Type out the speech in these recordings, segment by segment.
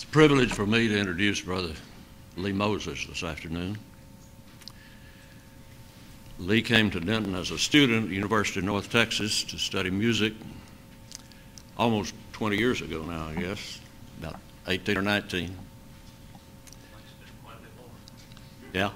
a privilege for me to introduce Brother Lee Moses this afternoon. Lee came to Denton as a student at the University of North Texas to study music almost 20 years ago now, I guess, about 18 or 19. Yeah.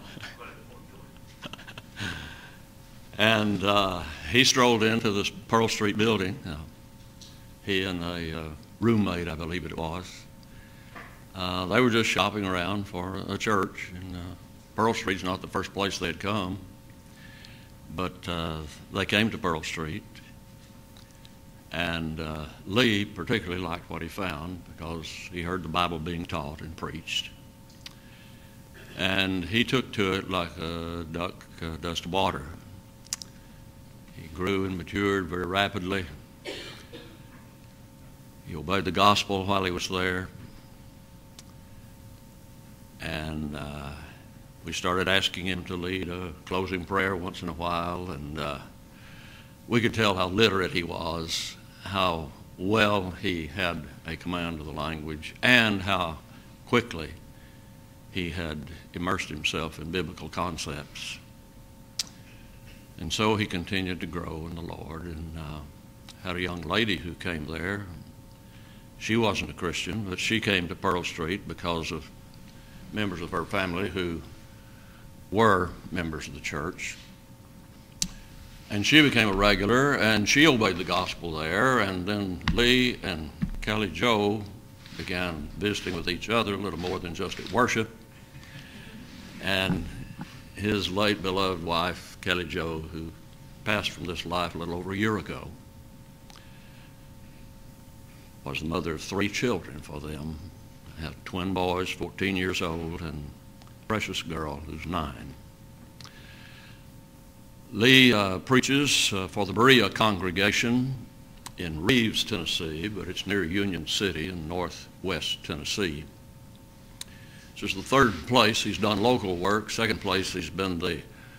And he strolled into this Pearl Street building. He and a roommate, I believe it was. They were just shopping around for a church, and Pearl Street's not the first place they'd come, but they came to Pearl Street, and Lee particularly liked what he found because he heard the Bible being taught and preached, and he took to it like a duck does to water. He grew and matured very rapidly. He obeyed the gospel while he was there. And we started asking him to lead a closing prayer once in a while, and we could tell how literate he was, how well he had a command of the language, and how quickly he had immersed himself in biblical concepts. And so he continued to grow in the Lord, and had a young lady who came there. She wasn't a Christian, but she came to Pearl Street because of members of her family who were members of the church. And she became a regular, and she obeyed the gospel there, and then Lee and Kelly Joe began visiting with each other a little more than just at worship. And his late beloved wife, Kelly Joe, who passed from this life a little over a year ago, was the mother of 3 children for them. Had twin boys, 14 years old, and a precious girl who's 9. Lee preaches for the Berea congregation in Reeves, Tennessee, but it's near Union City in northwest Tennessee. This is the 3rd place he's done local work. 2nd place he's been the,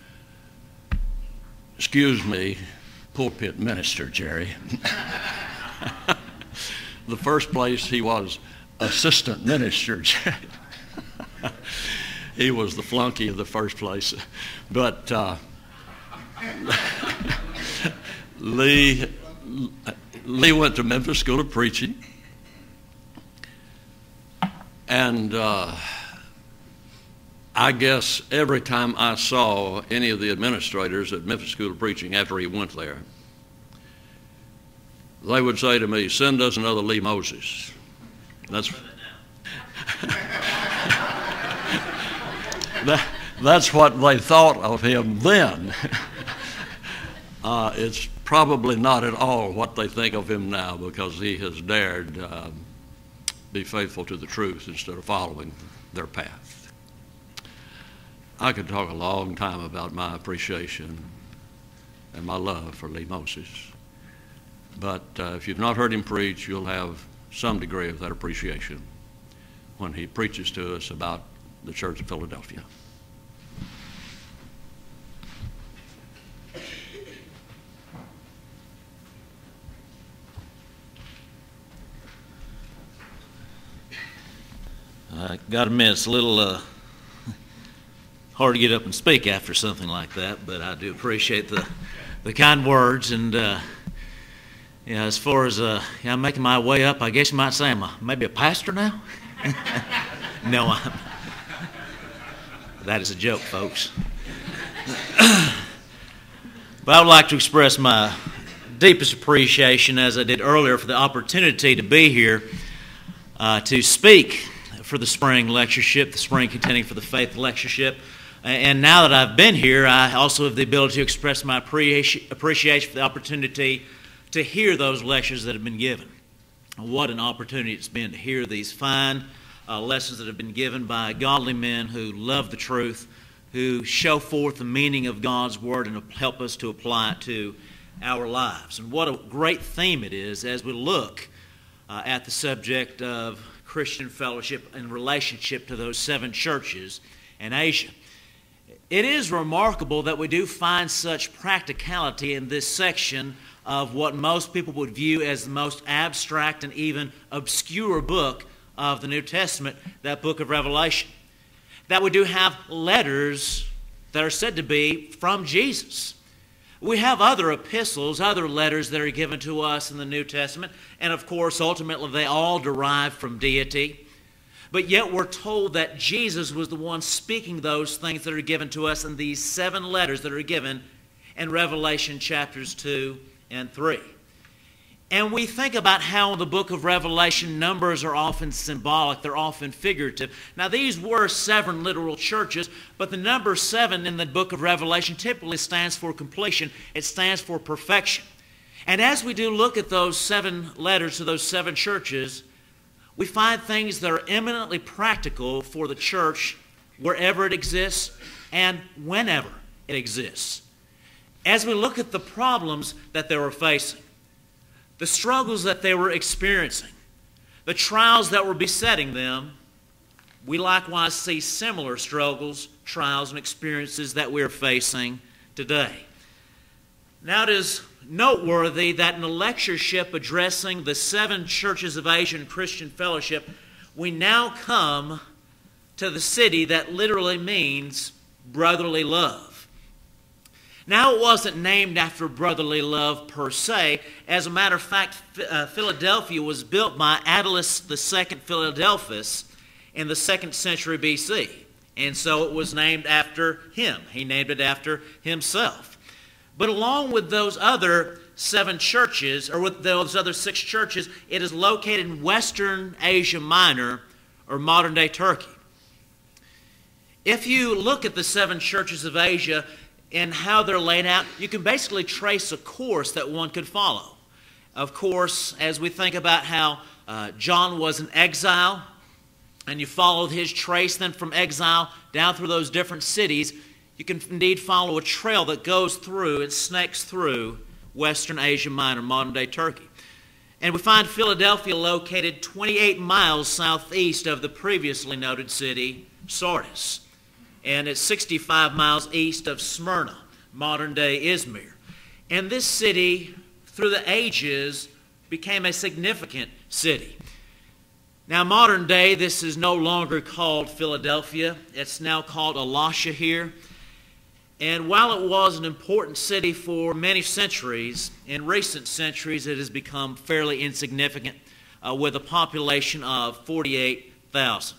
pulpit minister, Jerry. The 1st place he was assistant minister. He was the flunky of the 1st place. But Lee went to Memphis School of Preaching, and I guess every time I saw any of the administrators at Memphis School of Preaching after he went there, they would say to me, "Send us another Lee Moses." That's what they thought of him then. It's probably not at all what they think of him now, because he has dared be faithful to the truth instead of following their path. I could talk a long time about my appreciation and my love for Lee Moses, but if you've not heard him preach, you'll have some degree of that appreciation when he preaches to us about the Church of Philadelphia. I got to admit, it's a little hard to get up and speak after something like that, but I do appreciate the kind words. And as far as I'm making my way up, I guess you might say I'm maybe a pastor now. No, that is a joke, folks. But I would like to express my deepest appreciation, as I did earlier, for the opportunity to be here to speak for the spring lectureship, the Spring Contending for the Faith lectureship. And now that I've been here, I also have the ability to express my appreciation for the opportunity to hear those lectures that have been given. What an opportunity it's been to hear these fine lessons that have been given by godly men who love the truth, who show forth the meaning of God's Word and help us to apply it to our lives. And what a great theme it is as we look at the subject of Christian fellowship in relationship to those 7 churches in Asia. It is remarkable that we do find such practicality in this section of what most people would view as the most abstract and even obscure book of the New Testament, that book of Revelation. That we do have letters that are said to be from Jesus. We have other epistles, other letters that are given to us in the New Testament, and of course, ultimately, they all derive from deity. But yet we're told that Jesus was the one speaking those things that are given to us in these 7 letters that are given in Revelation chapters 2 and 3. And we think about how in the book of Revelation numbers are often symbolic, they're often figurative. Now these were 7 literal churches, but the number 7 in the book of Revelation typically stands for completion. It stands for perfection. And as we do look at those 7 letters to those 7 churches, we find things that are eminently practical for the church wherever it exists and whenever it exists. As we look at the problems that they were facing, the struggles that they were experiencing, the trials that were besetting them, we likewise see similar struggles, trials, and experiences that we're facing today. Now it is noteworthy that in a lectureship addressing the 7 churches of Asia and Christian Fellowship, we now come to the city that literally means brotherly love. Now, it wasn't named after brotherly love per se. As a matter of fact, Philadelphia was built by Attalus II Philadelphus in the 2nd century BC. And so it was named after him. He named it after himself. But along with those other 7 churches, or with those other 6 churches, it is located in Western Asia Minor, or modern-day Turkey. If you look at the 7 churches of Asia and how they're laid out, you can basically trace a course that one could follow. Of course, as we think about how John was in exile, and you followed his trace then from exile down through those different cities, you can indeed follow a trail that goes through and snakes through Western Asia Minor, modern-day Turkey. And we find Philadelphia located 28 miles southeast of the previously noted city, Sardis. And it's 65 miles east of Smyrna, modern-day Izmir. And this city, through the ages, became a significant city. Now, modern day, this is no longer called Philadelphia. It's now called Alasha here. And while it was an important city for many centuries, in recent centuries it has become fairly insignificant with a population of 48,000.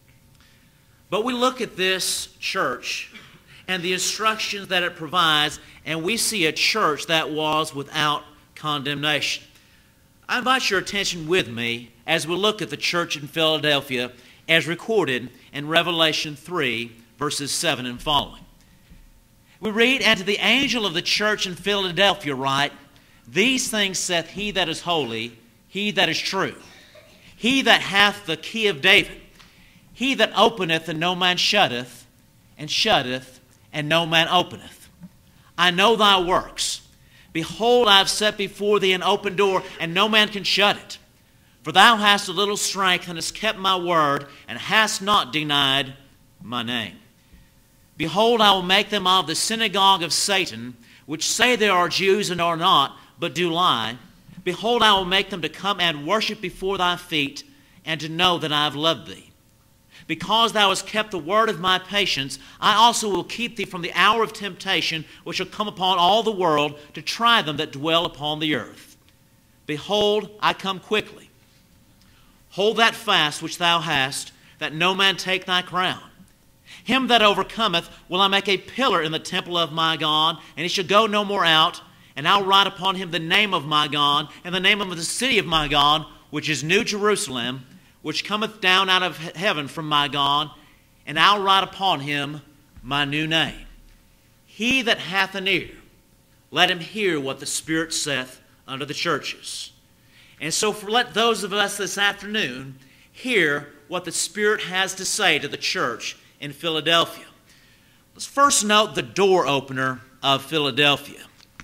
But we look at this church and the instructions that it provides, and we see a church that was without condemnation. I invite your attention with me as we look at the church in Philadelphia as recorded in Revelation 3, verses 7 and following. We read, "And to the angel of the church in Philadelphia write, These things saith he that is holy, he that is true, he that hath the key of David, he that openeth and no man shutteth, and shutteth and no man openeth. I know thy works. Behold, I have set before thee an open door, and no man can shut it. For thou hast a little strength, and hast kept my word, and hast not denied my name. Behold, I will make them of the synagogue of Satan, which say they are Jews and are not, but do lie. Behold, I will make them to come and worship before thy feet, and to know that I have loved thee. Because thou hast kept the word of my patience, I also will keep thee from the hour of temptation, which shall come upon all the world, to try them that dwell upon the earth. Behold, I come quickly. Hold that fast which thou hast, that no man take thy crown. Him that overcometh will I make a pillar in the temple of my God, and he shall go no more out, and I'll write upon him the name of my God, and the name of the city of my God, which is New Jerusalem, which cometh down out of heaven from my God, and I'll write upon him my new name. He that hath an ear, let him hear what the Spirit saith unto the churches." And so let those of us this afternoon hear what the Spirit has to say to the church in Philadelphia. Let's first note the door opener of Philadelphia.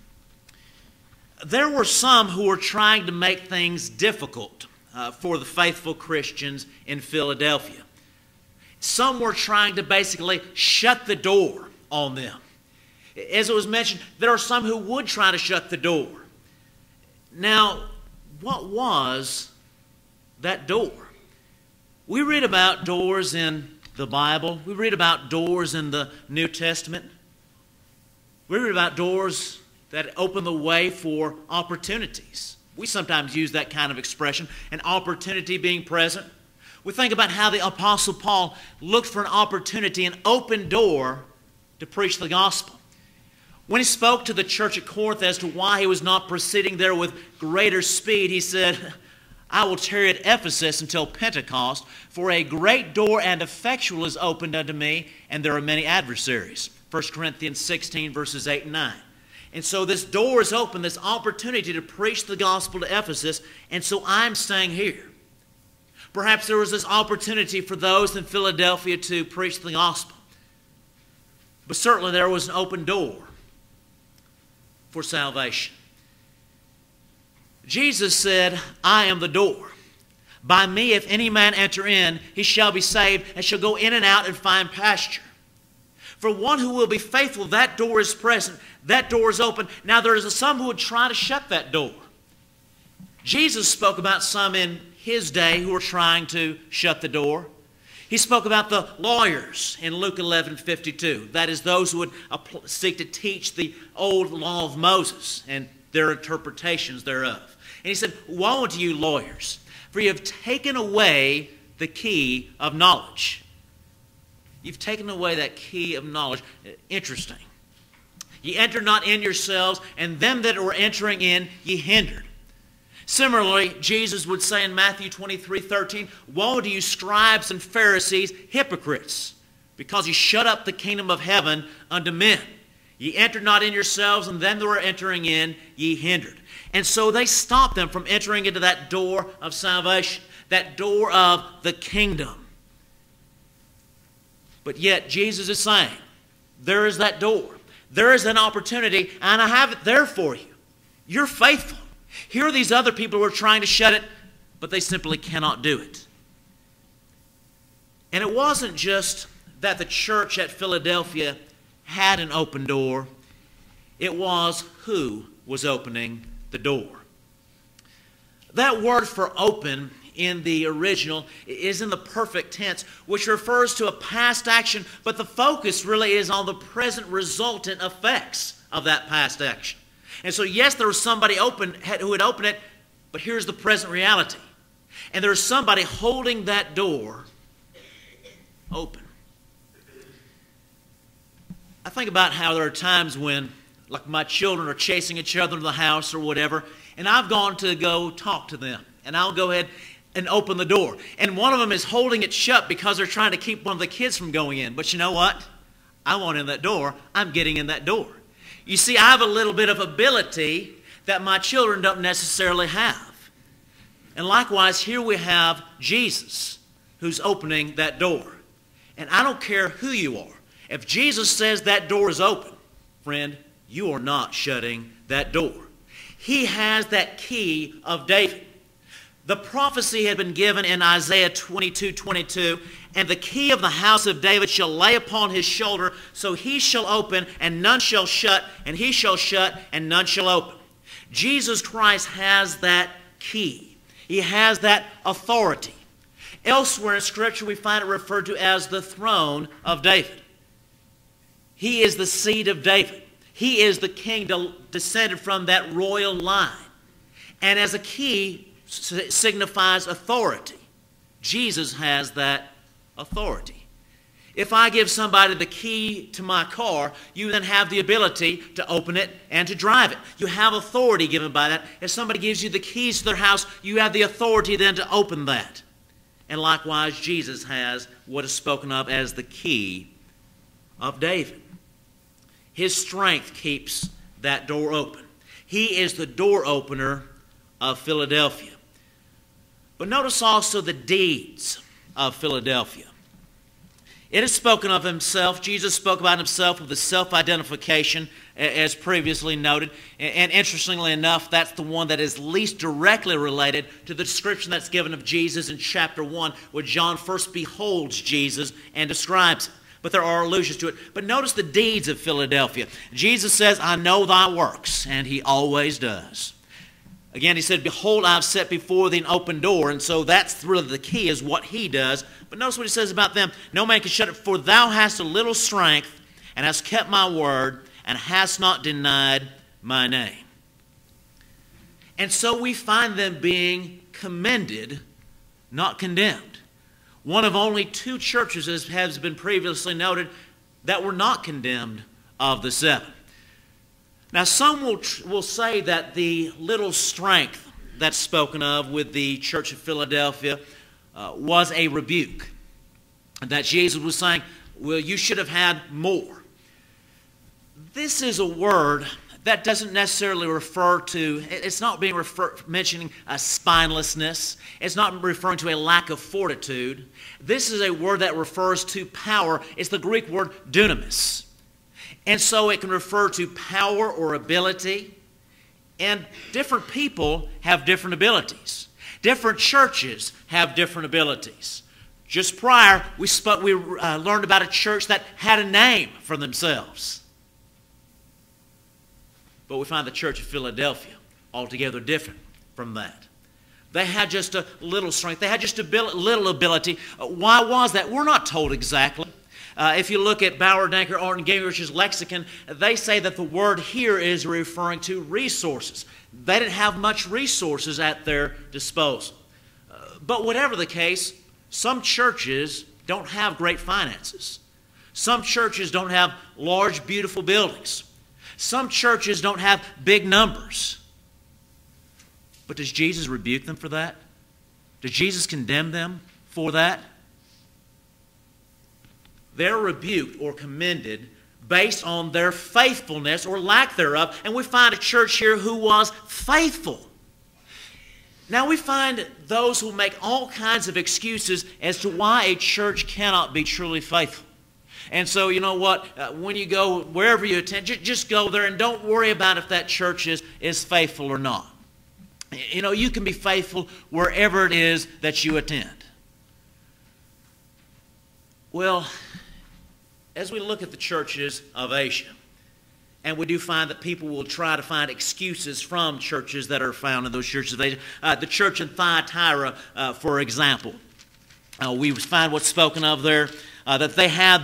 There were some who were trying to make things difficult for the faithful Christians in Philadelphia. Some were trying to basically shut the door on them. As it was mentioned, there are some who would try to shut the door. Now, what was that door? We read about doors in the Bible. We read about doors in the New Testament. We read about doors that open the way for opportunities. We sometimes use that kind of expression, an opportunity being present. We think about how the Apostle Paul looked for an opportunity, an open door to preach the gospel. When he spoke to the church at Corinth as to why he was not proceeding there with greater speed, he said, I will tarry at Ephesus until Pentecost, for a great door and effectual is opened unto me, and there are many adversaries. 1 Corinthians 16, verses 8 and 9. And so this door is open, this opportunity to preach the gospel to Ephesus, and so I'm staying here. Perhaps there was this opportunity for those in Philadelphia to preach the gospel. But certainly there was an open door for salvation. Jesus said, I am the door. By me, if any man enter in, he shall be saved, and shall go in and out and find pasture. For one who will be faithful, that door is present, that door is open. Now there is some who would try to shut that door. Jesus spoke about some in his day who were trying to shut the door. He spoke about the lawyers in Luke 11:52. That is, those who would seek to teach the old law of Moses and their interpretations thereof. And he said, woe unto you, lawyers, for you have taken away the key of knowledge. You've taken away that key of knowledge. Interesting. Ye enter not in yourselves, and them that were entering in ye hindered. Similarly, Jesus would say in Matthew 23:13, woe to you, scribes and Pharisees, hypocrites, because ye shut up the kingdom of heaven unto men. Ye entered not in yourselves, and them that were entering in ye hindered. And so they stopped them from entering into that door of salvation, that door of the kingdom. But yet Jesus is saying, there is that door. There is an opportunity, and I have it there for you. You're faithful. Here are these other people who are trying to shut it, but they simply cannot do it. And it wasn't just that the church at Philadelphia had an open door. It was who was opening the door. That word for open in the original is in the perfect tense, which refers to a past action, but the focus really is on the present resultant effects of that past action. And so, yes, there was somebody who had opened it, but here's the present reality. And there's somebody holding that door open. I think about how there are times when, like, my children are chasing each other in the house or whatever, and I've gone to go talk to them. And I'll go ahead and open the door. And one of them is holding it shut because they're trying to keep one of the kids from going in. But you know what? I want in that door. I'm getting in that door. You see, I have a little bit of ability that my children don't necessarily have. And likewise, here we have Jesus who's opening that door. And I don't care who you are. If Jesus says that door is open, friend, you are not shutting that door. He has that key of David. The prophecy had been given in Isaiah 22:22, and the key of the house of David shall lay upon his shoulder, so he shall open, and none shall shut, and he shall shut, and none shall open. Jesus Christ has that key. He has that authority. Elsewhere in Scripture, we find it referred to as the throne of David. He is the seed of David. He is the king descended from that royal line. And as a key signifies authority. Jesus has that authority. If I give somebody the key to my car, you then have the ability to open it and to drive it. You have authority given by that. If somebody gives you the keys to their house, you have the authority then to open that. And likewise, Jesus has what is spoken of as the key of David. His strength keeps that door open. He is the door opener of Philadelphia. But notice also the deeds of Philadelphia. It is spoken of himself. Jesus spoke about himself with the self-identification, as previously noted. And interestingly enough, that's the one that is least directly related to the description that's given of Jesus in chapter 1, where John first beholds Jesus and describes it. But there are allusions to it. But notice the deeds of Philadelphia. Jesus says, I know thy works, and he always does. Again, he said, behold, I've set before thee an open door. And so that's really the key, is what he does. But notice what he says about them. No man can shut it, for thou hast a little strength, and hast kept my word, and hast not denied my name. And so we find them being commended, not condemned. One of only 2 churches, as has been previously noted, that were not condemned of the 7. Now, some will say that the little strength that's spoken of with the Church of Philadelphia was a rebuke. That Jesus was saying, well, you should have had more. This is a word that doesn't necessarily refer to, it's not being mentioning a spinelessness. It's not referring to a lack of fortitude. This is a word that refers to power. It's the Greek word dunamis. And so it can refer to power or ability. And different people have different abilities. Different churches have different abilities. Just prior, we learned about a church that had a name for themselves. But we find the Church of Philadelphia altogether different from that. They had just a little strength. They had just a little ability. Why was that? We're not told exactly. If you look at Bauer, Danker, Orton, Gingrich's lexicon, they say that the word here is referring to resources. They didn't have much resources at their disposal. But whatever the case, some churches don't have great finances. Some churches don't have large, beautiful buildings. Some churches don't have big numbers. But does Jesus rebuke them for that? Does Jesus condemn them for that? They're rebuked or commended based on their faithfulness or lack thereof. And we find a church here who was faithful. Now we find those who make all kinds of excuses as to why a church cannot be truly faithful. And so, you know what, when you go, wherever you attend, just go there and don't worry about if that church is faithful or not. You know, you can be faithful wherever it is that you attend. Well, as we look at the churches of Asia, and we do find that people will try to find excuses from churches that are found in those churches of Asia. The church in Thyatira, for example, we find what's spoken of there, that they had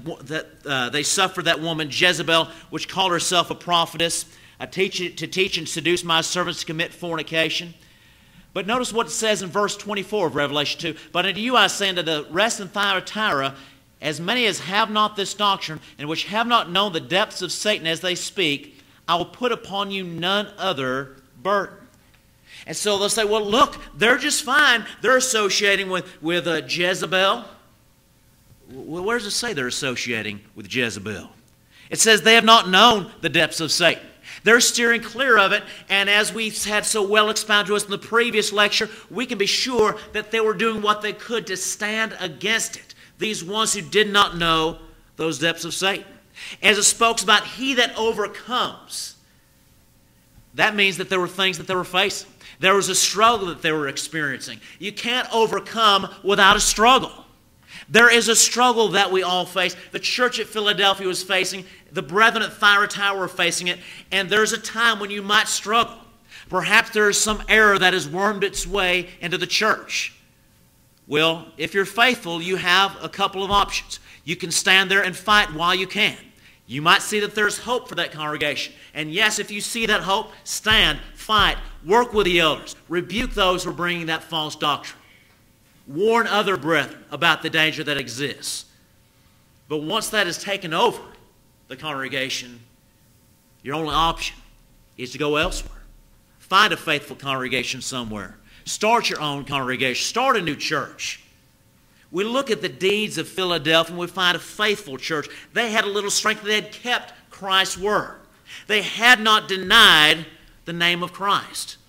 they suffered that woman Jezebel, which called herself a prophetess, to teach and seduce my servants to commit fornication. But notice what it says in verse 24 of Revelation 2. But unto you I say, unto the rest in Thyatira, as many as have not this doctrine, and which have not known the depths of Satan as they speak, I will put upon you none other burden. And so they'll say, well, look, they're just fine. They're associating with Jezebel. Well, where does it say they're associating with Jezebel? It says they have not known the depths of Satan. They're steering clear of it, and as we've had so well expounded to us in the previous lecture, we can be sure that they were doing what they could to stand against it. These ones who did not know those depths of Satan. As it speaks about he that overcomes, that means that there were things that they were facing. There was a struggle that they were experiencing. You can't overcome without a struggle. There is a struggle that we all face. The church at Philadelphia was facing, the brethren at Thyatira were facing it, and there's a time when you might struggle. Perhaps there is some error that has wormed its way into the church. Well, if you're faithful, you have a couple of options. You can stand there and fight while you can. You might see that there's hope for that congregation. And yes, if you see that hope, stand, fight, work with the elders, rebuke those who are bringing that false doctrine. Warn other brethren about the danger that exists. But once that has taken over the congregation, your only option is to go elsewhere. Find a faithful congregation somewhere. Start your own congregation. Start a new church. We look at the deeds of Philadelphia and we find a faithful church. They had a little strength. They had kept Christ's word. They had not denied the name of Christ.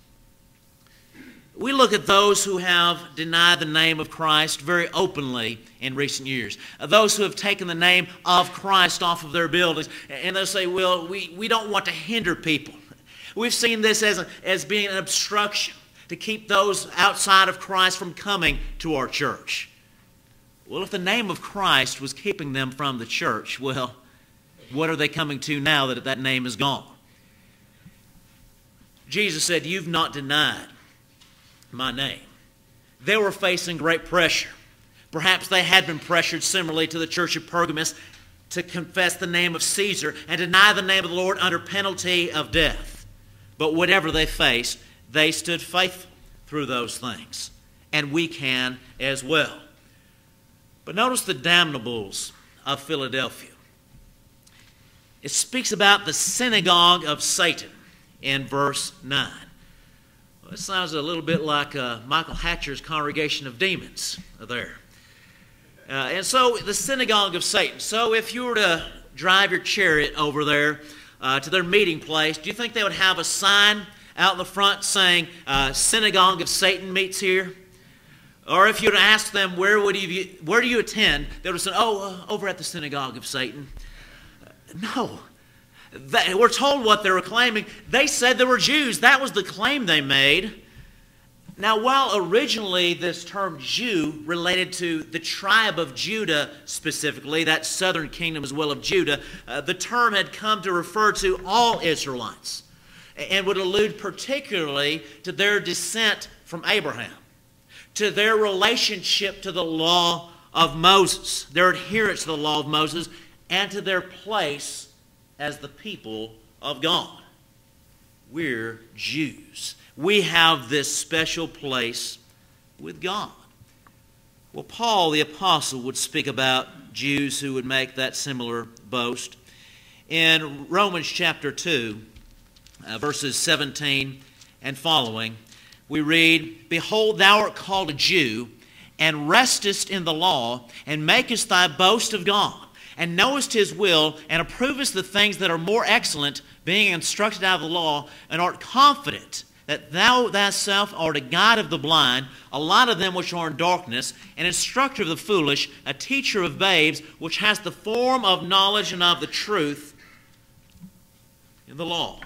We look at those who have denied the name of Christ very openly in recent years. Those who have taken the name of Christ off of their buildings. And they'll say, well, we don't want to hinder people. We've seen this as being an obstruction to keep those outside of Christ from coming to our church. Well, if the name of Christ was keeping them from the church, well, what are they coming to now that that name is gone? Jesus said, "You've not denied my name." They were facing great pressure. Perhaps they had been pressured similarly to the church of Pergamos to confess the name of Caesar and deny the name of the Lord under penalty of death. But whatever they faced, they stood faithful through those things. And we can as well. But notice the damnables of Philadelphia. It speaks about the synagogue of Satan in verse 9. Well, it sounds a little bit like Michael Hatcher's Congregation of Demons there. And so the synagogue of Satan. So if you were to drive your chariot over there to their meeting place, do you think they would have a sign out in the front saying, "Synagogue of Satan meets here"? Or if you were to ask them, where do you attend? They would say, over at the synagogue of Satan. No. We're told what they were claiming. They said they were Jews. That was the claim they made. Now, while originally this term Jew related to the tribe of Judah specifically, that southern kingdom as well of Judah, the term had come to refer to all Israelites and would allude particularly to their descent from Abraham, to their relationship to the law of Moses, their adherence to the law of Moses, and to their place as the people of God. We're Jews. We have this special place with God. Well, Paul the Apostle would speak about Jews who would make that similar boast. In Romans chapter 2, verses 17 and following, we read, "Behold, thou art called a Jew, and restest in the law, and makest thy boast of God, and knowest his will, and approvest the things that are more excellent, being instructed out of the law, and art confident that thou thyself art a guide of the blind, a light of them which are in darkness, an instructor of the foolish, a teacher of babes, which has the form of knowledge and of the truth in the law."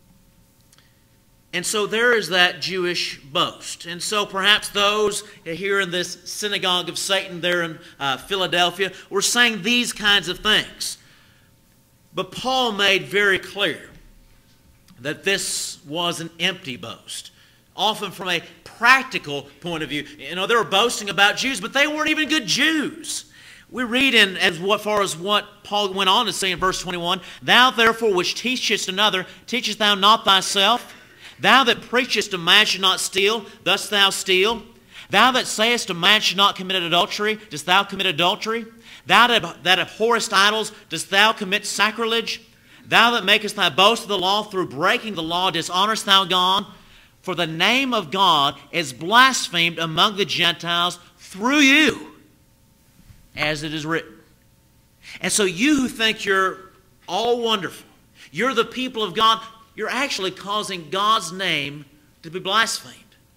And so there is that Jewish boast. And so perhaps those here in this synagogue of Satan there in Philadelphia were saying these kinds of things. But Paul made very clear that this was an empty boast, often from a practical point of view. You know, they were boasting about Jews, but they weren't even good Jews. We read in as far as what Paul went on to say in verse 21, "Thou therefore which teachest another, teachest thou not thyself? Thou that preachest a man should not steal, dost thou steal? Thou that sayest a man should not commit adultery, dost thou commit adultery? Thou that abhorrest idols, dost thou commit sacrilege? Thou that makest thy boast of the law, through breaking the law, dishonorest thou God? For the name of God is blasphemed among the Gentiles through you, as it is written." And so you who think you're all wonderful, you're the people of God, you're actually causing God's name to be blasphemed.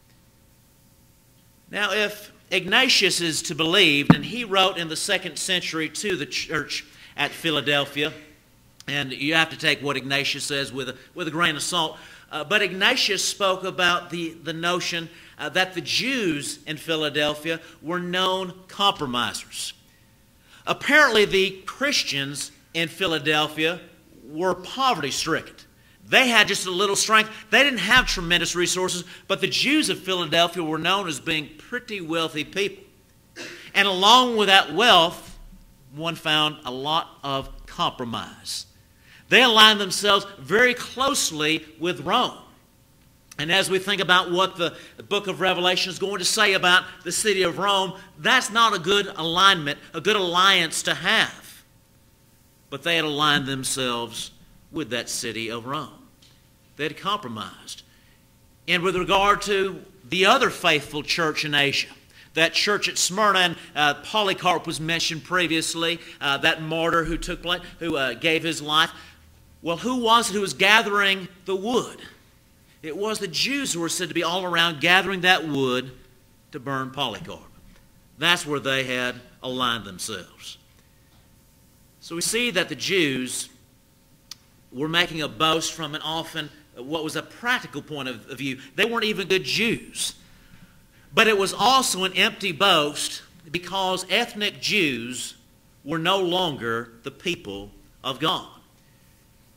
Now, if Ignatius is to be believed, and he wrote in the 2nd century to the church at Philadelphia, and you have to take what Ignatius says with a grain of salt, but Ignatius spoke about the notion that the Jews in Philadelphia were known compromisers. Apparently, the Christians in Philadelphia were poverty-stricken. They had just a little strength. They didn't have tremendous resources, but the Jews of Philadelphia were known as being pretty wealthy people. And along with that wealth, one found a lot of compromise. They aligned themselves very closely with Rome. And as we think about what the book of Revelation is going to say about the city of Rome, that's not a good alignment, a good alliance to have. But they had aligned themselves with that city of Rome. They had compromised. And with regard to the other faithful church in Asia, that church at Smyrna, and Polycarp was mentioned previously, that martyr who gave his life. Well, who was it who was gathering the wood? It was the Jews who were said to be all around gathering that wood to burn Polycarp. That's where they had aligned themselves. So we see that the Jews were making a boast from an often what was a practical point of view. They weren't even good Jews. But it was also an empty boast because ethnic Jews were no longer the people of God.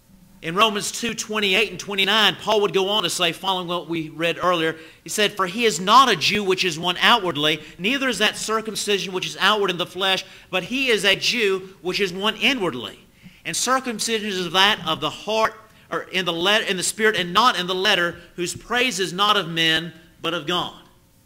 In Romans 2:28 and 29, Paul would go on to say, following what we read earlier, he said, "For he is not a Jew which is one outwardly, neither is that circumcision which is outward in the flesh, but he is a Jew which is one inwardly. And circumcision is that of the heart, or in the spirit, and not in the letter, whose praise is not of men, but of God."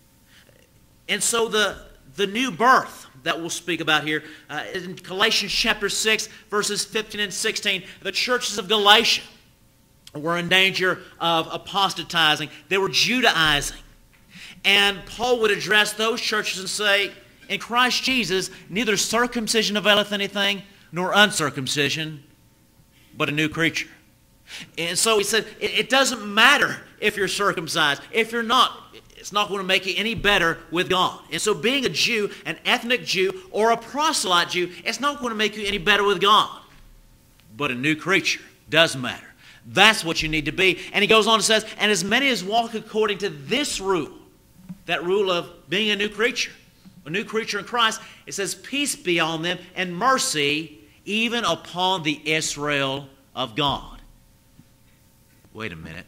And so the new birth that we'll speak about here, in Galatians chapter 6, verses 15 and 16, the churches of Galatia were in danger of apostatizing. They were Judaizing. And Paul would address those churches and say, in Christ Jesus, neither circumcision availeth anything, nor uncircumcision, but a new creature. And so he said, it doesn't matter if you're circumcised. If you're not, it's not going to make you any better with God. And so being a Jew, an ethnic Jew, or a proselyte Jew, it's not going to make you any better with God. But a new creature does matter. That's what you need to be. And he goes on and says, and as many as walk according to this rule, that rule of being a new creature in Christ, it says, peace be on them and mercy even upon the Israel of God. Wait a minute.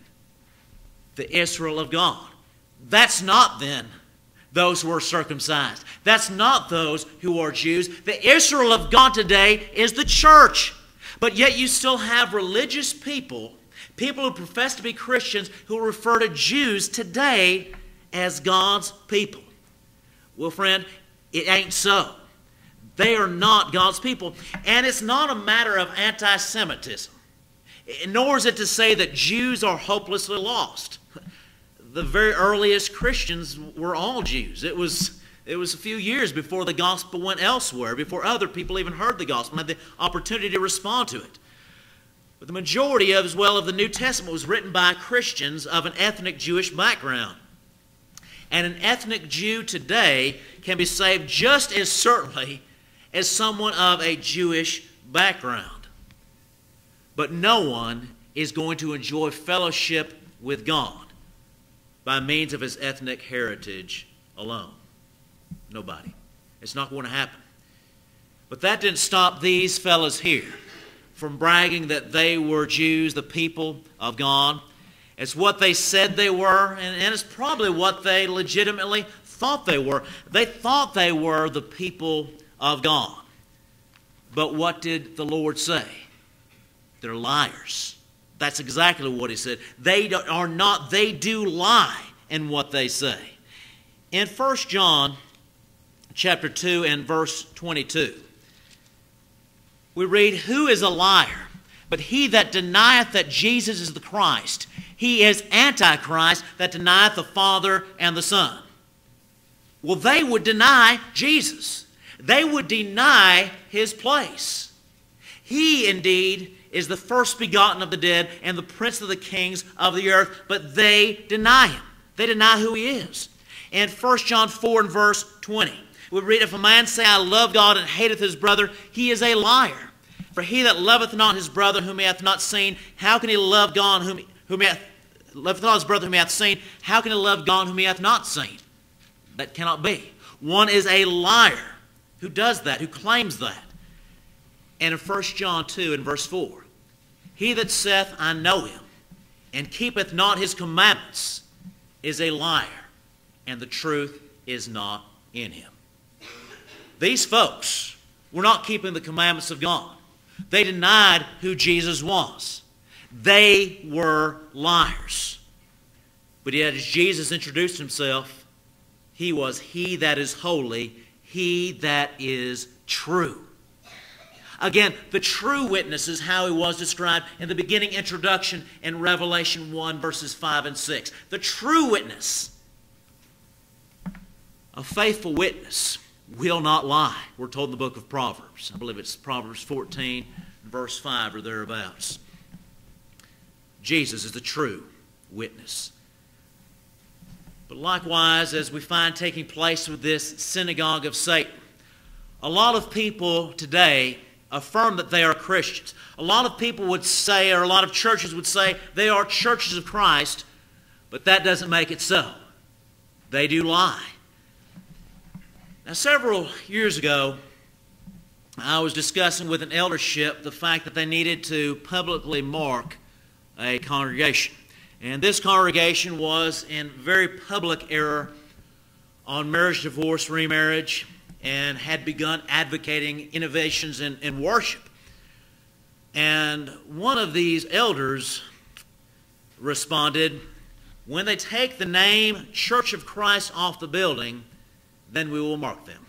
The Israel of God. That's not then those who are circumcised. That's not those who are Jews. The Israel of God today is the church. But yet you still have religious people who profess to be Christians, who refer to Jews today as God's people. Well, friend, it ain't so. They are not God's people. And it's not a matter of anti-Semitism, nor is it to say that Jews are hopelessly lost. The very earliest Christians were all Jews. It was a few years before the gospel went elsewhere, before other people even heard the gospel and had the opportunity to respond to it. But the majority of the New Testament was written by Christians of an ethnic Jewish background. And an ethnic Jew today can be saved just as certainly as someone of a Jewish background. But no one is going to enjoy fellowship with God by means of his ethnic heritage alone. Nobody. It's not going to happen. But that didn't stop these fellas here from bragging that they were Jews, the people of God. It's what they said they were, and it's probably what they legitimately thought they were. They thought they were the people of God. But what did the Lord say? They're liars. That's exactly what he said. They are not, they do lie in what they say. In 1 John chapter 2 and verse 22, we read, "Who is a liar? But he that denieth that Jesus is the Christ. He is Antichrist that denieth the Father and the Son." Well, they would deny Jesus. They would deny his place. He indeed is the first begotten of the dead and the prince of the kings of the earth, but they deny him. They deny who he is. In 1 John 4 and verse 20, we read, "If a man say, I love God, and hateth his brother, he is a liar. For he that loveth not his brother whom he hath not seen, how can he love God whom he hath loveth not his brother whom he hath seen? How can he love God whom he hath not seen?" That cannot be. One is a liar who does that, who claims that. And in 1 John 2 and verse 4, "He that saith, I know him, and keepeth not his commandments, is a liar, and the truth is not in him." These folks were not keeping the commandments of God. They denied who Jesus was. They were liars. But yet, as Jesus introduced himself, he was he that is holy, he that is true. Again, the true witness is how he was described in the beginning introduction in Revelation 1, verses 5 and 6. The true witness, a faithful witness, will not lie. We're told in the book of Proverbs. I believe it's Proverbs 14, verse 5 or thereabouts. Jesus is the true witness. But likewise, as we find taking place with this synagogue of Satan, a lot of people today affirm that they are Christians. A lot of people would say, or a lot of churches would say, they are churches of Christ, but that doesn't make it so. They do lie. Now, several years ago, I was discussing with an eldership the fact that they needed to publicly mark a congregation. And this congregation was in very public error on marriage, divorce, remarriage, and had begun advocating innovations in worship. And one of these elders responded, "When they take the name Church of Christ off the building, then we will mark them."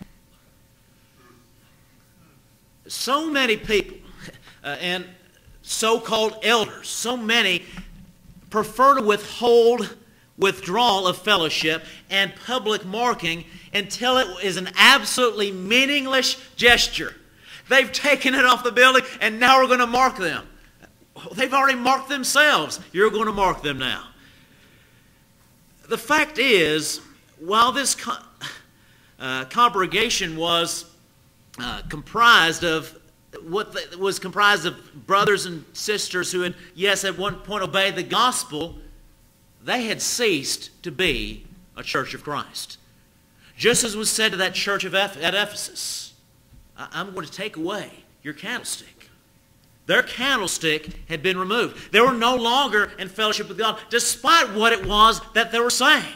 So many people and so-called elders, so many prefer to withhold withdrawal of fellowship and public marking until it is an absolutely meaningless gesture. They've taken it off the building and now we're going to mark them. They've already marked themselves. You're going to mark them now. The fact is, while this congregation was comprised of brothers and sisters who had, yes, at one point obeyed the gospel, they had ceased to be a church of Christ. Just as was said to that church at Ephesus, "I'm going to take away your candlestick." Their candlestick had been removed. They were no longer in fellowship with God, despite what it was that they were saying.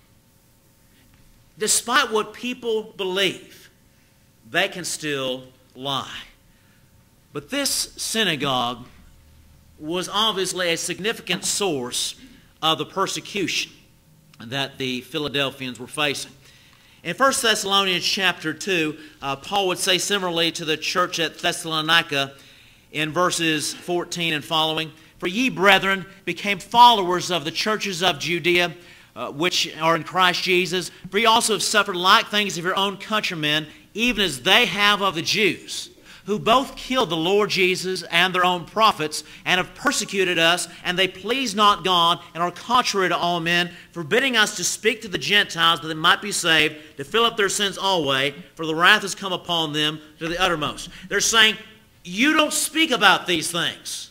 Despite what people believe, they can still lie. But this synagogue was obviously a significant source of the persecution that the Philadelphians were facing. In 1 Thessalonians chapter 2, Paul would say similarly to the church at Thessalonica in verses 14 and following, "For ye, brethren, became followers of the churches of Judea, which are in Christ Jesus. For ye also have suffered like things of your own countrymen, even as they have of the Jews, who both killed the Lord Jesus and their own prophets, and have persecuted us, and they please not God, and are contrary to all men, forbidding us to speak to the Gentiles that they might be saved, to fill up their sins always, for the wrath has come upon them to the uttermost." They're saying, you don't speak about these things.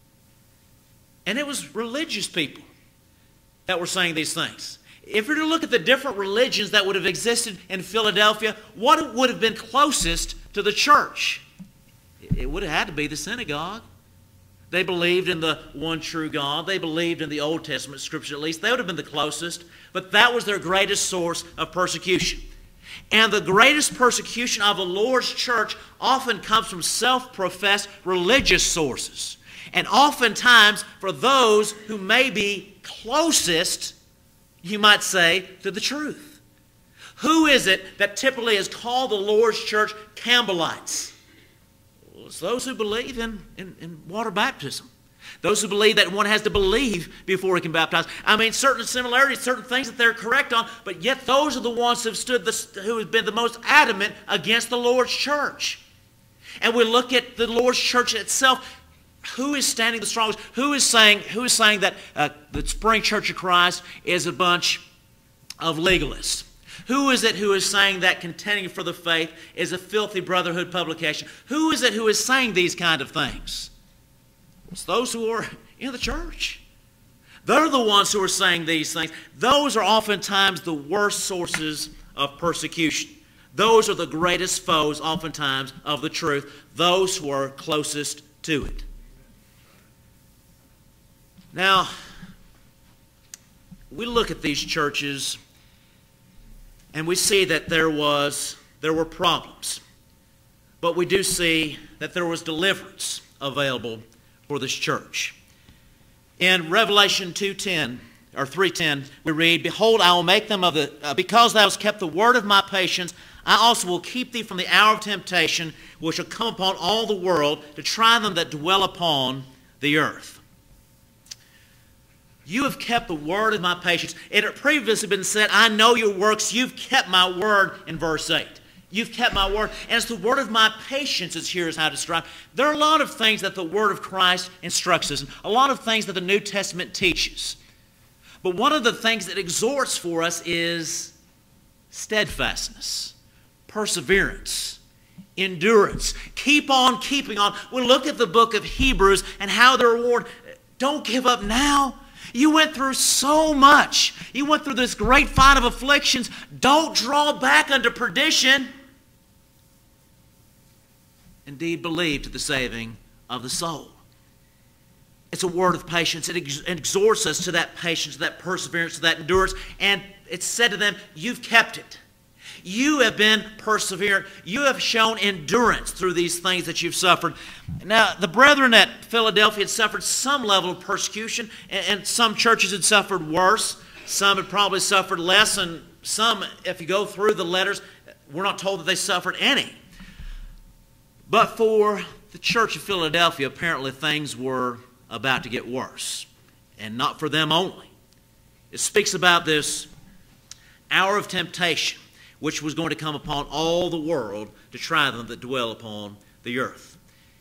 And it was religious people that were saying these things. If you were to look at the different religions that would have existed in Philadelphia, what would have been closest to the church? It would have had to be the synagogue. They believed in the one true God. They believed in the Old Testament scripture at least. They would have been the closest. But that was their greatest source of persecution. And the greatest persecution of the Lord's church often comes from self-professed religious sources. And oftentimes for those who may be closest, you might say, to the truth. Who is it that typically is called the Lord's church Campbellites? Well, it's those who believe in water baptism. Those who believe that one has to believe before he can baptize. I mean, certain similarities, certain things that they're correct on, but yet those are the ones who have been the most adamant against the Lord's church. And we look at the Lord's church itself. Who is standing the strongest? Who is saying that the Spring Church of Christ is a bunch of legalists? Who is it who is saying that Contending for the Faith is a filthy brotherhood publication? Who is it who is saying these kind of things? It's those who are in the church. They're the ones who are saying these things. Those are oftentimes the worst sources of persecution. Those are the greatest foes oftentimes of the truth. Those who are closest to it. Now, we look at these churches and we see that there were problems. But we do see that there was deliverance available for this church. In Revelation 2:10 or 3:10, we read, "Behold, I will make them because thou hast kept the word of my patience, I also will keep thee from the hour of temptation, which shall come upon all the world, to try them that dwell upon the earth." You have kept the word of my patience. It had previously been said, "I know your works, you've kept my word," in verse 8. You've kept my word. And it's the word of my patience is here is how to describe. There are a lot of things that the word of Christ instructs us, a lot of things that the New Testament teaches. But one of the things it exhorts for us is steadfastness, perseverance, endurance. Keep on keeping on. We look at the book of Hebrews and how the reward. Don't give up now. You went through so much. You went through this great fight of afflictions. Don't draw back unto perdition. Indeed, believe to the saving of the soul. It's a word of patience. It exhorts us to that patience, to that perseverance, to that endurance. And it's said to them, you've kept it. You have been perseverant. You have shown endurance through these things that you've suffered. Now, the brethren at Philadelphia had suffered some level of persecution, and some churches had suffered worse. Some had probably suffered less, and some, if you go through the letters, we're not told that they suffered any. But for the church of Philadelphia, apparently things were about to get worse, and not for them only. It speaks about this hour of temptation, which was going to come upon all the world to try them that dwell upon the earth.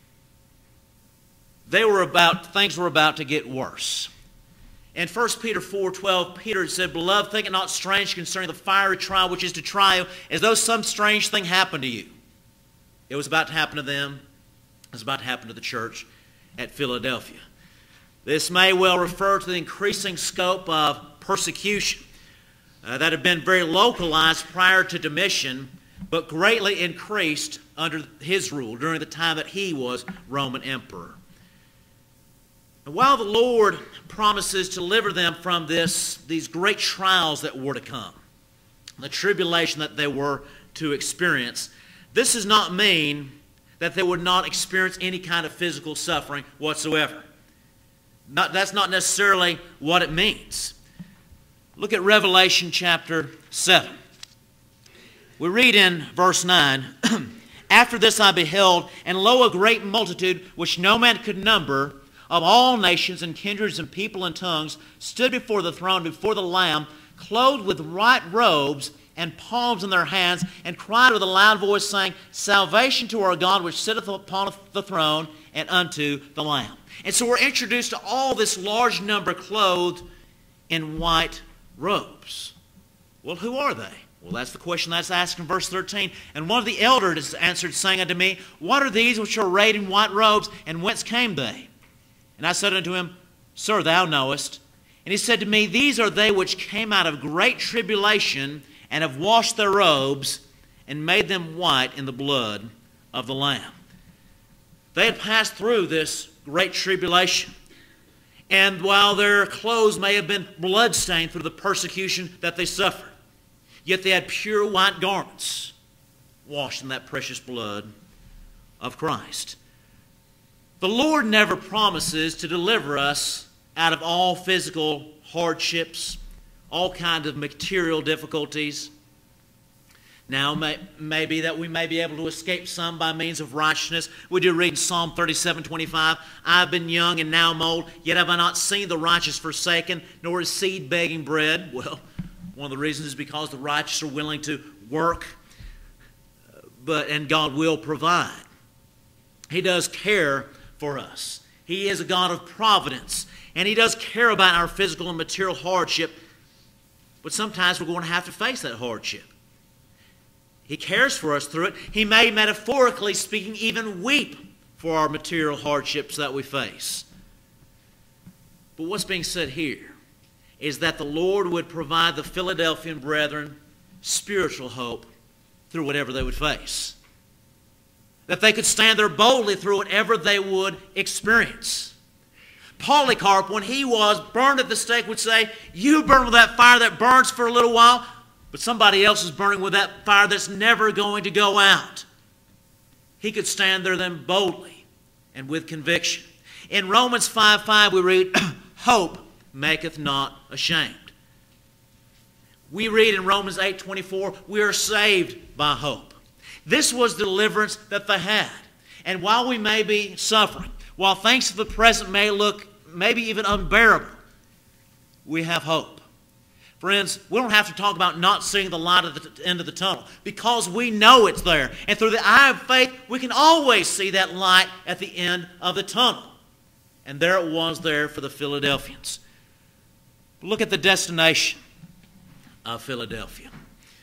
Things were about to get worse. In 1 Peter 4:12, Peter said, Beloved, think it not strange concerning the fiery trial which is to try you, as though some strange thing happened to you. It was about to happen to them. It was about to happen to the church at Philadelphia. This may well refer to the increasing scope of persecution that had been very localized prior to Domitian, but greatly increased under his rule during the time that he was Roman emperor. And while the Lord promises to deliver them from these great trials that were to come, the tribulation that they were to experience, this does not mean that they would not experience any kind of physical suffering whatsoever. That's not necessarily what it means. Look at Revelation chapter 7. We read in verse 9, After this I beheld, and lo, a great multitude, which no man could number, of all nations and kindreds and people and tongues, stood before the throne, before the Lamb, clothed with white robes and palms in their hands, and cried with a loud voice, saying, Salvation to our God, which sitteth upon the throne, and unto the Lamb. And so we're introduced to all this large number clothed in white robes. Well, who are they? Well, that's the question that's asked in verse 13. And one of the elders answered, saying unto me, What are these which are arrayed in white robes, and whence came they? And I said unto him, Sir, thou knowest. And he said to me, These are they which came out of great tribulation, and have washed their robes, and made them white in the blood of the Lamb. They had passed through this great tribulation. And while their clothes may have been bloodstained through the persecution that they suffered, yet they had pure white garments washed in that precious blood of Christ. The Lord never promises to deliver us out of all physical hardships, all kinds of material difficulties. Now, maybe that we may be able to escape some by means of righteousness. We do read in Psalm 37:25, I have been young and now I'm old, yet have I not seen the righteous forsaken, nor his seed begging bread. Well, one of the reasons is because the righteous are willing to work, and God will provide. He does care for us. He is a God of providence, and He does care about our physical and material hardship, but sometimes we're going to have to face that hardship. He cares for us through it. He may, metaphorically speaking, even weep for our material hardships that we face. But what's being said here is that the Lord would provide the Philadelphian brethren spiritual hope through whatever they would face. That they could stand there boldly through whatever they would experience. Polycarp, when he was burned at the stake, would say, You burn with that fire that burns for a little while, but somebody else is burning with that fire that's never going to go out. He could stand there then boldly and with conviction. In Romans 5:5 we read, Hope maketh not ashamed. We read in Romans 8:24, we are saved by hope. This was the deliverance that they had. And while we may be suffering, while things of the present may look maybe even unbearable, we have hope. Friends, we don't have to talk about not seeing the light at the end of the tunnel, because we know it's there. And through the eye of faith, we can always see that light at the end of the tunnel. And there it was there for the Philadelphians. Look at the destination of Philadelphia.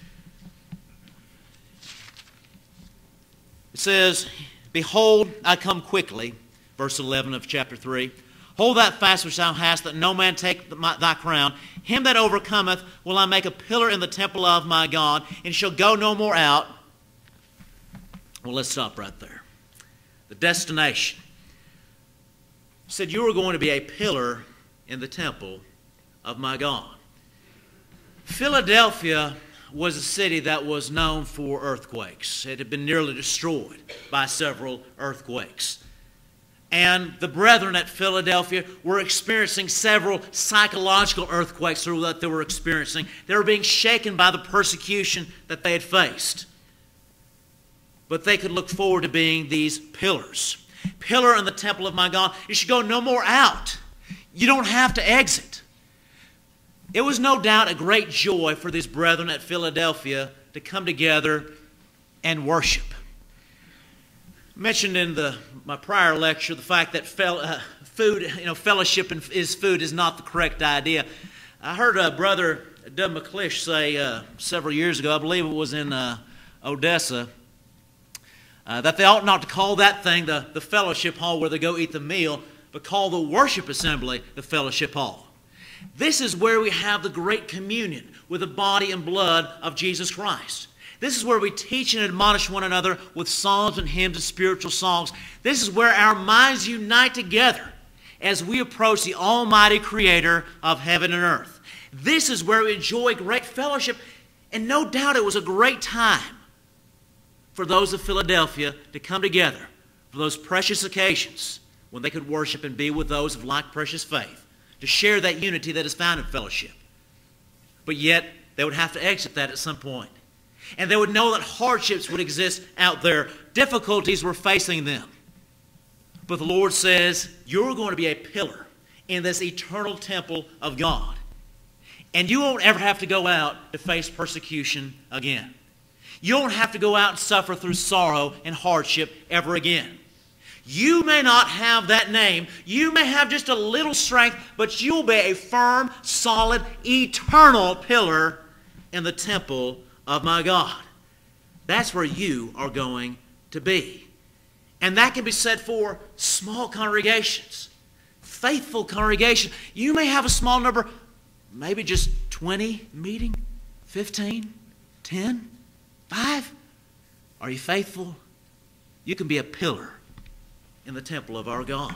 It says, Behold, I come quickly, verse 11 of chapter 3. Hold that fast which thou hast, that no man take thy crown. Him that overcometh will I make a pillar in the temple of my God, and shall go no more out. Well, let's stop right there. The destination. said, "You are going to be a pillar in the temple of my God." Philadelphia was a city that was known for earthquakes. It had been nearly destroyed by several earthquakes. And the brethren at Philadelphia were experiencing several psychological earthquakes through that they were experiencing. They were being shaken by the persecution that they had faced. But they could look forward to being these pillars. Pillar in the temple of my God. You should go no more out. You don't have to exit. It was no doubt a great joy for these brethren at Philadelphia to come together and worship. I mentioned in my prior lecture the fact that fellowship is food is not the correct idea. I heard Brother Doug McClish say several years ago, I believe it was in Odessa, that they ought not to call that thing the fellowship hall where they go eat the meal, but call the worship assembly the fellowship hall. This is where we have the great communion with the body and blood of Jesus Christ. This is where we teach and admonish one another with psalms and hymns and spiritual songs. This is where our minds unite together as we approach the almighty creator of heaven and earth. This is where we enjoy great fellowship, and no doubt it was a great time for those of Philadelphia to come together for those precious occasions when they could worship and be with those of like precious faith, to share that unity that is found in fellowship. But yet, they would have to exit that at some point. And they would know that hardships would exist out there. Difficulties were facing them. But the Lord says, you're going to be a pillar in this eternal temple of God. And you won't ever have to go out to face persecution again. You won't have to go out and suffer through sorrow and hardship ever again. You may not have that name. You may have just a little strength, but you'll be a firm, solid, eternal pillar in the temple of my God. That's where you are going to be. And that can be said for small congregations, faithful congregations. You may have a small number, maybe just 20 meeting, 15, 10, 5. Are you faithful? You can be a pillar in the temple of our God.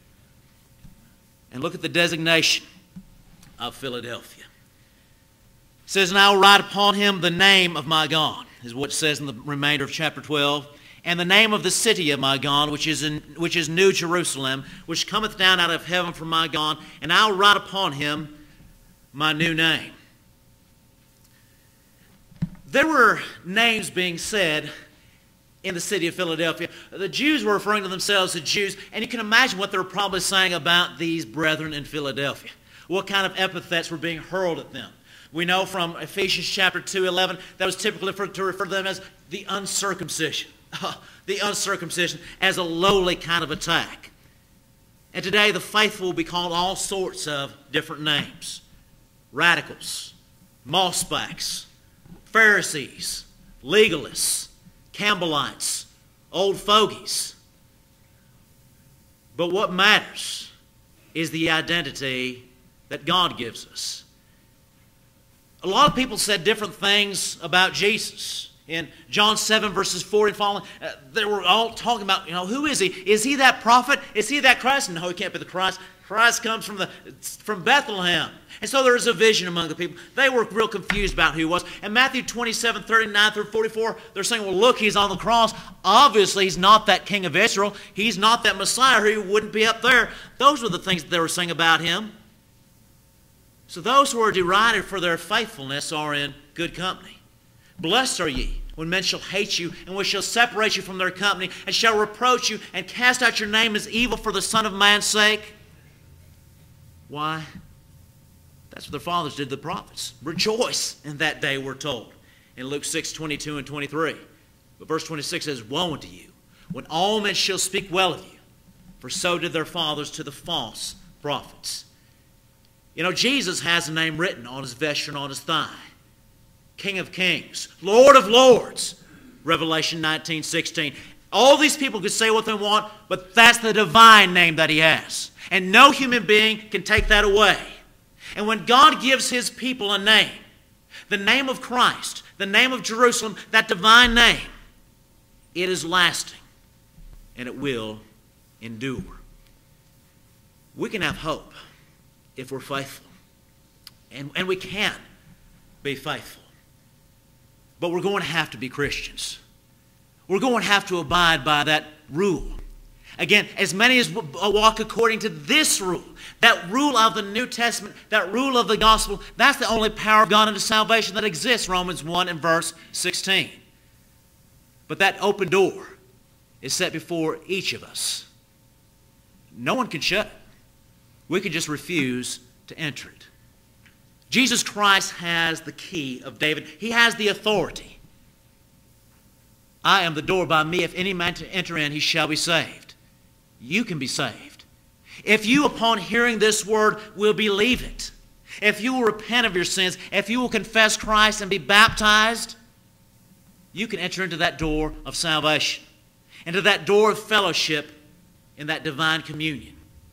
And look at the designation of Philadelphia. It says, "And I will write upon him the name of my God," is what it says in the remainder of chapter 12, "and the name of the city of my God, which is New Jerusalem, which cometh down out of heaven from my God, and I will write upon him my new name." There were names being said in the city of Philadelphia. The Jews were referring to themselves as Jews, and you can imagine what they were probably saying about these brethren in Philadelphia. What kind of epithets were being hurled at them. We know from Ephesians chapter 2:11 that was typically to refer to them as the uncircumcision. The uncircumcision as a lowly kind of attack. And today the faithful will be called all sorts of different names. Radicals, mossbacks, Pharisees, legalists, Campbellites, old fogies. But what matters is the identity that God gives us. A lot of people said different things about Jesus. In John 7 verses 4 and following, they were all talking about, who is he? Is he that prophet? Is he that Christ? No, he can't be the Christ. Christ comes from Bethlehem. And so there was a vision among the people. They were real confused about who he was. And Matthew 27:39 through 44, they're saying, well, look, he's on the cross. Obviously, he's not that king of Israel. He's not that Messiah, or he wouldn't be up there. Those were the things that they were saying about him. So those who are derided for their faithfulness are in good company. Blessed are ye when men shall hate you, and when shall separate you from their company, and shall reproach you, and cast out your name as evil for the Son of Man's sake. Why? That's what their fathers did to the prophets. Rejoice in that day, we're told, in Luke 6:22 and 23. But verse 26 says, woe unto you, when all men shall speak well of you, for so did their fathers to the false prophets. Jesus has a name written on his vesture and on his thigh. King of Kings, Lord of Lords, Revelation 19:16. All these people could say what they want, but that's the divine name that he has. And no human being can take that away. And when God gives his people a name, the name of Christ, the name of Jerusalem, that divine name, it is lasting and it will endure. We can have hope if we're faithful. And we can be faithful. But we're going to have to be Christians. We're going to have to abide by that rule. Again, as many as walk according to this rule, that rule of the New Testament, that rule of the gospel, that's the only power of God unto salvation that exists, Romans 1 and verse 16. But that open door is set before each of us. No one can shut it. We can just refuse to enter it. Jesus Christ has the key of David. He has the authority. I am the door. By me, if any man enter in, he shall be saved. You can be saved. If you, upon hearing this word, will believe it, if you will repent of your sins, if you will confess Christ and be baptized, you can enter into that door of salvation, into that door of fellowship in that divine communion.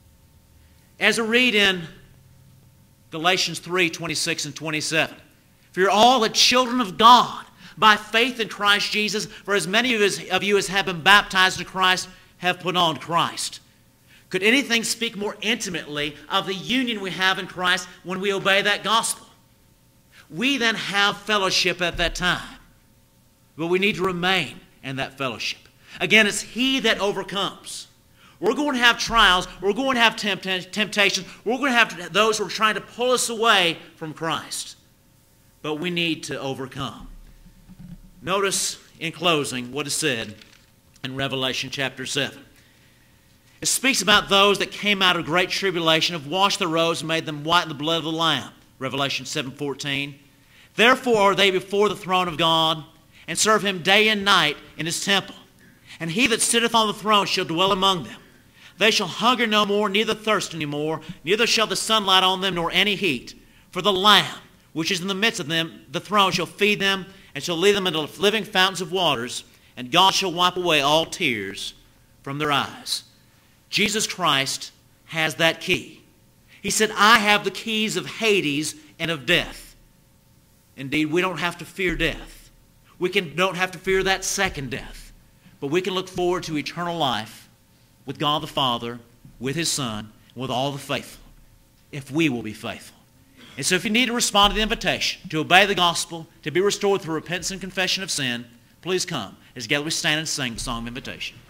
As I read in Galatians 3:26 and 27, for you're all the children of God by faith in Christ Jesus, for as many of you as have been baptized into Christ have put on Christ. Could anything speak more intimately of the union we have in Christ when we obey that gospel? We then have fellowship at that time, but we need to remain in that fellowship. Again, it's He that overcomes. We're going to have trials. We're going to have temptations. We're going to have those who are trying to pull us away from Christ. But we need to overcome. Notice in closing what is said in Revelation chapter 7. It speaks about those that came out of great tribulation, have washed their robes and made them white in the blood of the Lamb. Revelation 7:14. Therefore are they before the throne of God, and serve Him day and night in His temple. And He that sitteth on the throne shall dwell among them. They shall hunger no more, neither thirst any more, neither shall the sun light on them, nor any heat. For the Lamb, which is in the midst of them, the throne, shall feed them, and shall lead them into living fountains of waters, and God shall wipe away all tears from their eyes. Jesus Christ has that key. He said, I have the keys of Hades and of death. Indeed, we don't have to fear death. We don't have to fear that second death. But we can look forward to eternal life with God the Father, with His Son, and with all the faithful, if we will be faithful. And so if you need to respond to the invitation, to obey the gospel, to be restored through repentance and confession of sin, please come as together we stand and sing the song of invitation.